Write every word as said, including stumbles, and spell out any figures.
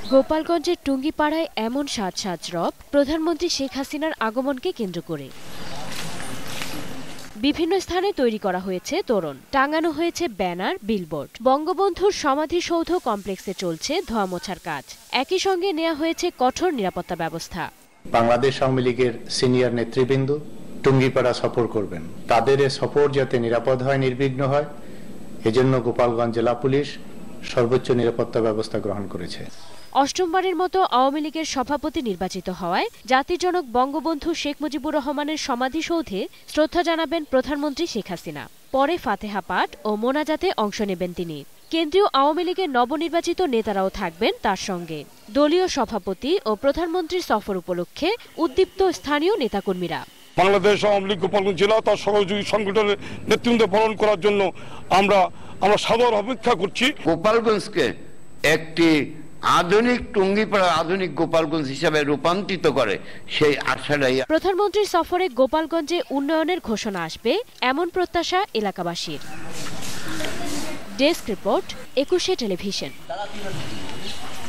গোপালগঞ্জের টুঙ্গিপাড়ায় এমন সাজ সাজ রব প্রধানমন্ত্রী শেখ হাসিনার আগমনকে কেন্দ্র করে। বিভিন্ন স্থানে তৈরি করা হয়েছে তোরণ, টাঙানো হয়েছে ব্যানার, বিলবোর্ড। বঙ্গবন্ধুর সমাধিসৌধ কমপ্লেক্সে চলছে ধোয়া মোছার কাজ। একই সঙ্গে নেওয়া হয়েছে কঠোর নিরাপত্তা ব্যবস্থা। বাংলাদেশ আওয়ামী লীগের সিনিয়র নেতৃবৃন্দ টুঙ্গিপাড়া সফর করবেন, তাদের সফর যাতে নিরাপদ হয়, নির্বিঘ্ন হয়, এজন্য গোপালগঞ্জ জেলা পুলিশ সর্বোচ্চ নিরাপত্তা ব্যবস্থা গ্রহণ করেছে। অষ্টমবারের মতো আওয়ামী লীগের সভাপতি নির্বাচিত হওয়ায় জাতির জনক বঙ্গবন্ধু শেখ মুজিবুর রহমানের সমাধিসৌধে শ্রদ্ধা জানাবেন প্রধানমন্ত্রী শেখ হাসিনা। পরে ফাতেহা পাঠ ও মোনাজাতে অংশ নেবেন তিনি। কেন্দ্রীয় আওয়ামী লীগের নবনির্বাচিত নেতারাও থাকবেন তার সঙ্গে। দলীয় সভাপতি ও প্রধানমন্ত্রীর সফর উপলক্ষে উদ্দীপ্ত স্থানীয় নেতাকর্মীরা। বাংলাদেশ আওয়ামী লীগ গোপালগঞ্জ জেলা তার সহযোগী সংগঠনের নেতৃত্ব পালন করার জন্য আমরা আমরা সাদর অপেক্ষা করছি। গোপালগঞ্জকে একটি আধুনিক টুঙ্গিপাড়া, আধুনিক গোপালগঞ্জ হিসাবে রূপান্তরিত করে সেই আশাটাই। প্রধানমন্ত্রীর সফরে গোপালগঞ্জে উন্নয়নের ঘোষণা আসবে এমন প্রত্যাশা এলাকাবাসীর। Desk report, Ekushey television.